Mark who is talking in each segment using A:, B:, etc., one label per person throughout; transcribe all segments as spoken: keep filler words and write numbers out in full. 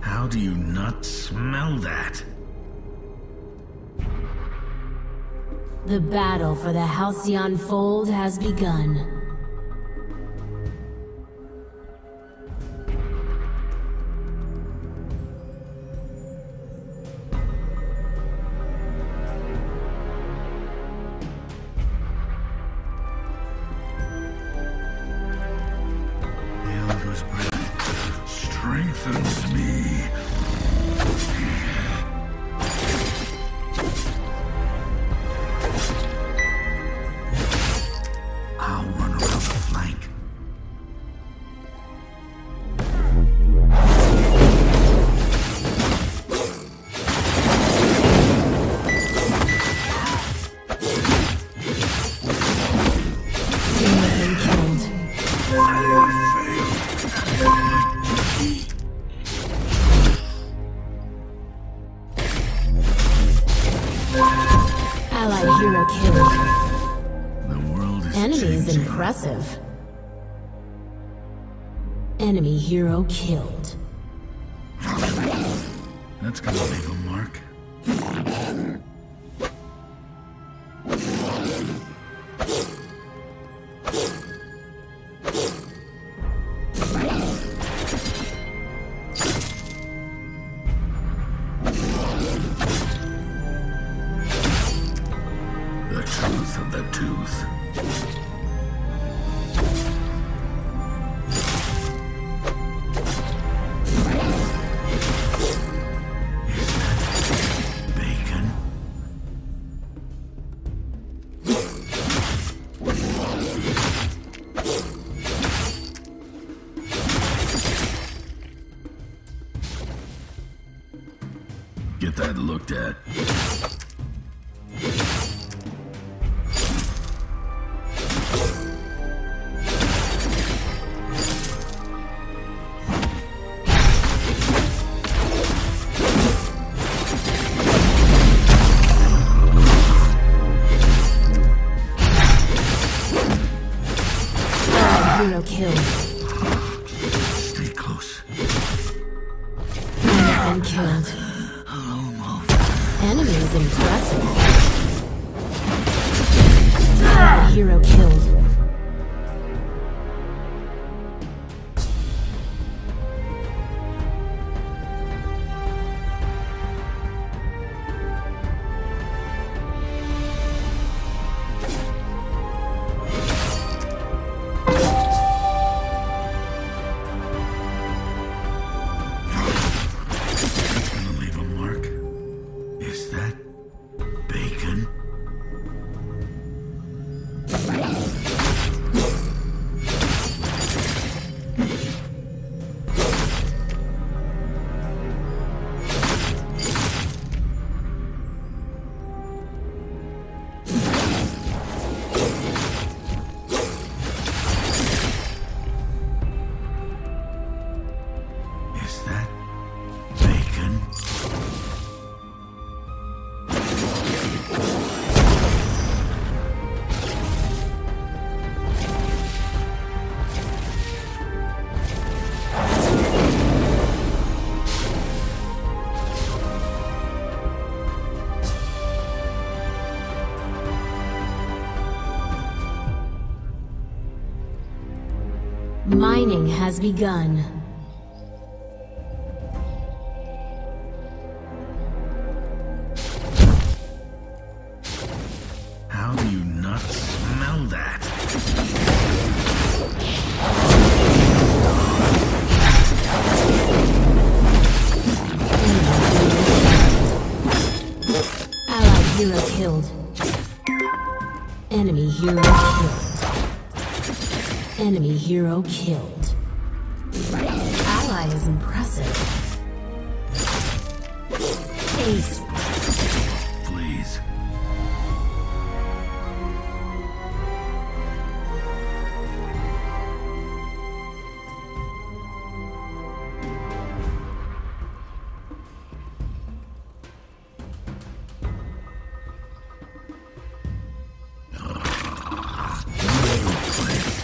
A: How do you not smell that?
B: The battle for the Halcyon Fold has begun.
A: Strengthens me. I'll run around the flank.
B: Allied hero killed.
A: The world is
B: Enemy is
A: changing.
B: impressive. Enemy hero killed.
A: That's gonna leave a mark. The truth of the tooth. Bacon? Get that looked at.
B: Hero killed.
A: Stay close.
B: And killed.
A: Hello, Mo.
B: Enemy is impressive. Allied hero killed.
A: That's gonna leave a mark. Is that bacon? Is that bacon?
B: Mining has begun.
A: How do you not smell that?
B: Allied hero killed. Enemy hero killed. Enemy hero killed. Ally is impressive. Ace.
A: Please.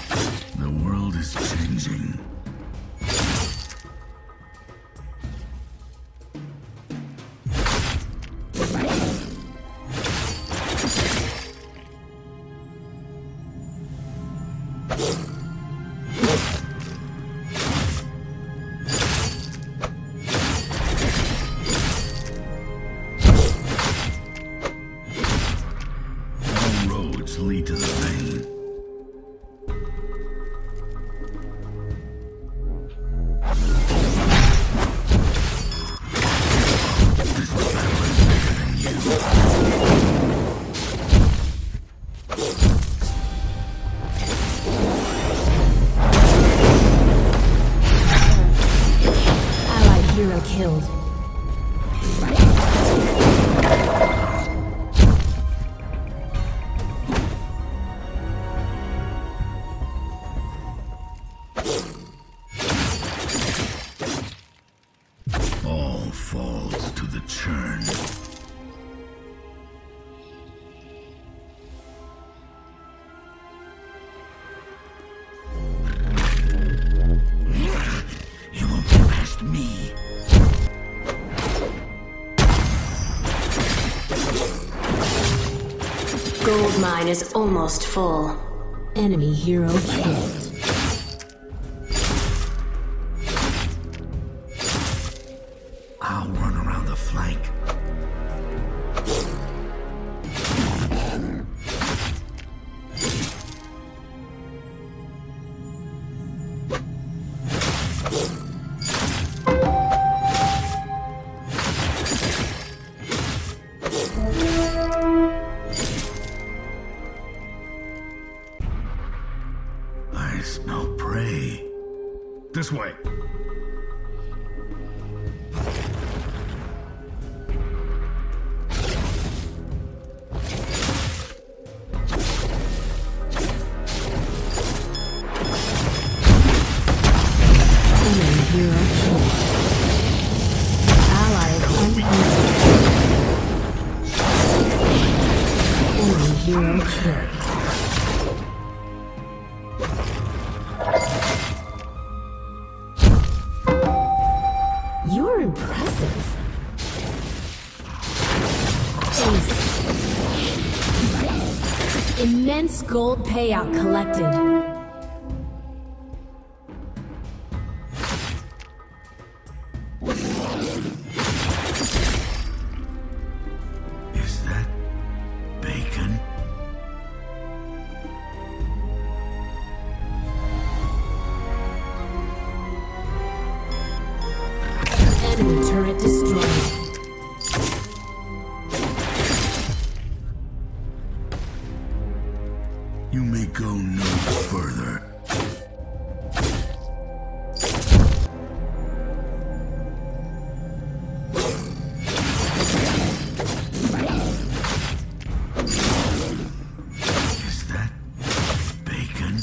A: The world is changing.
B: hero killed.
A: All falls to the churn. You won't get past me.
C: Gold mine is almost full.
B: Enemy hero killed.
A: I'll run around the flank. I smell prey. This way.
B: Enemy hero killed. Ally is unharmed. Enemy hero killed. You're impressive. Ace. Immense gold payout collected.
A: Is that bacon?
B: Enemy turret destroyed.
A: You may go no further. Is that bacon?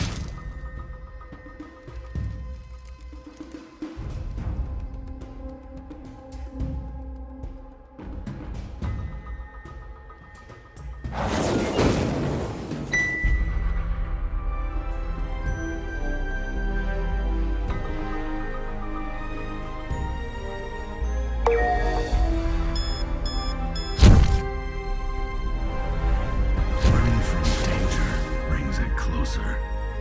A: Running from danger brings it closer.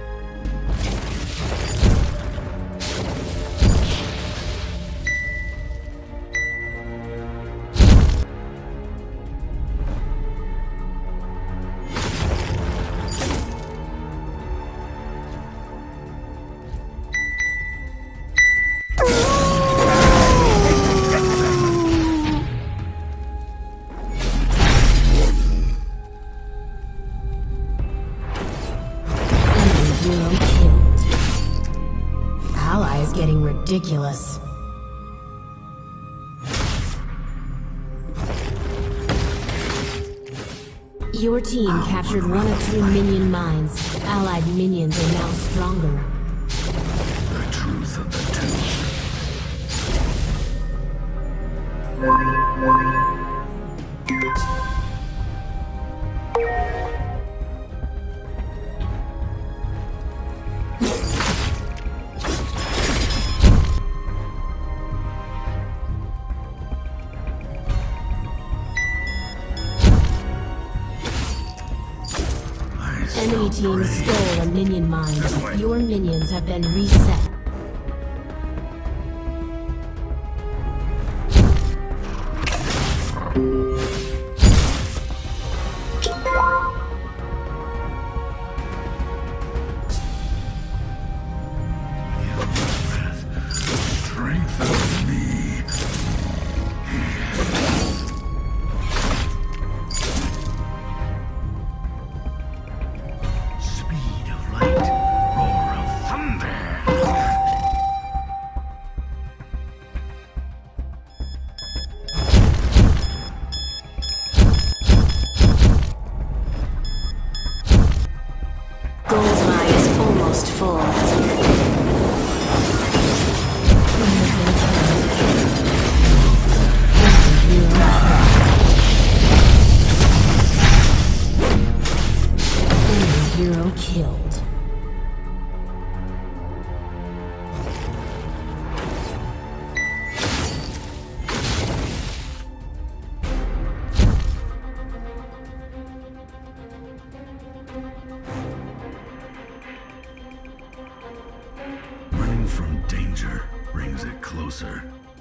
B: Enemy hero killed. Ally is getting ridiculous. Your team captured one of two minion mines. Allied minions are now stronger.
A: The truth of the two. I
B: Enemy
A: smell
B: team
A: prey.
B: stole a minion mine.
A: This way.
B: Your minions have been reset.
A: Your breath strengthens me. Speed of light, roar of thunder.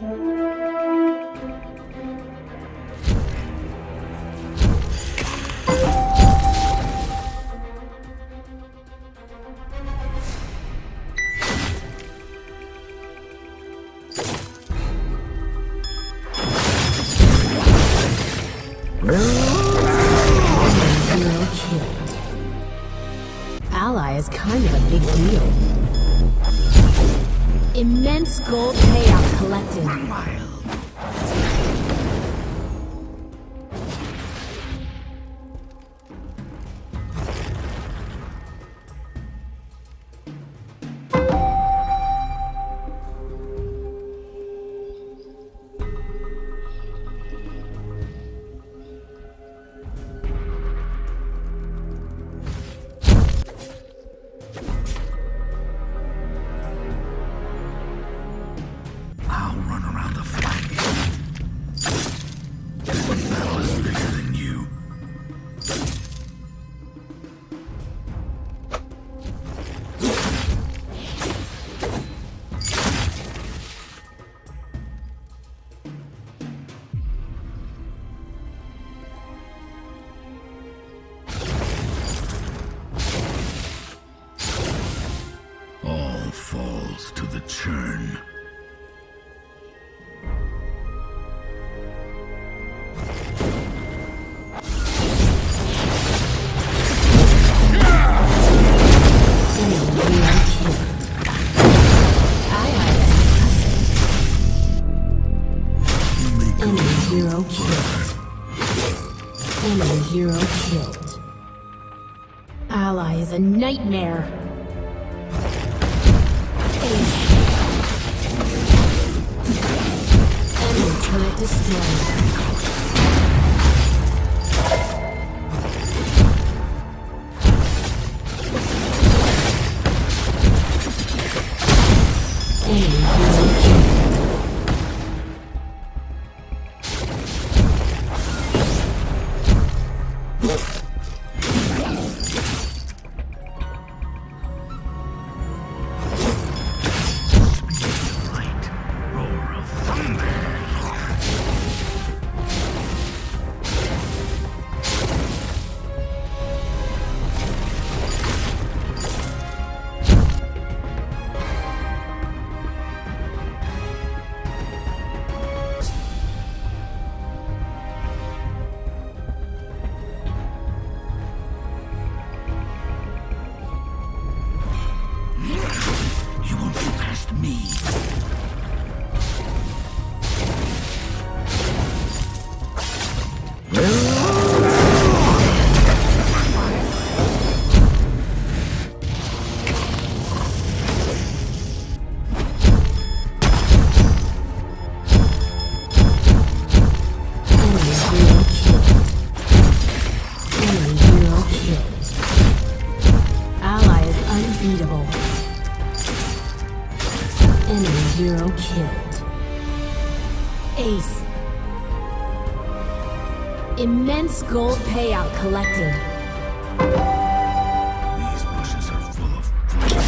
B: Ally is kind of a big deal. Immense gold payout collected.
A: I'll run around the flank. This battle is bigger than you. All falls to the churn.
B: Hero killed. Enemy hero killed. Ally is a nightmare. Ace. Enemy turret destroyed. Enemy hero killed. Enemy hero killed. Ace. Immense gold payout collected.
A: These bushes are full of flames.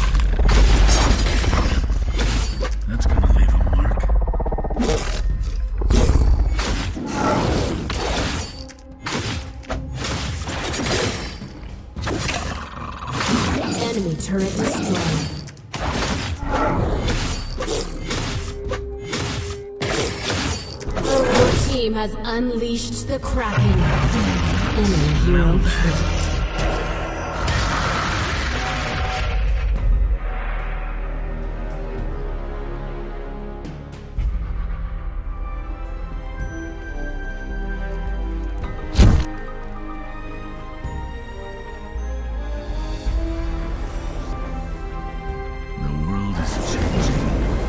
A: That's gonna leave a mark.
B: Enemy turret destroyed. Team has unleashed the Kraken. Enemy hero killed.
A: The world is changing.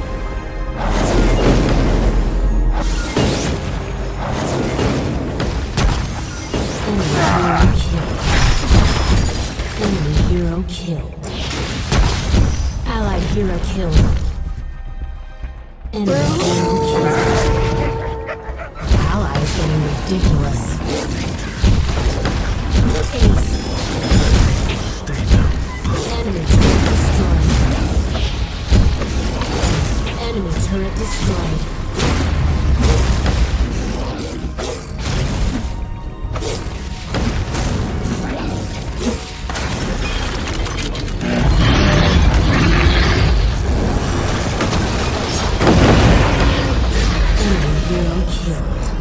B: Enemy hero killed. Allied hero killed. Enemy hero killed. Ally is getting ridiculous. Ace. Enemy turret destroyed. Enemy turret destroyed. Enemy hero killed.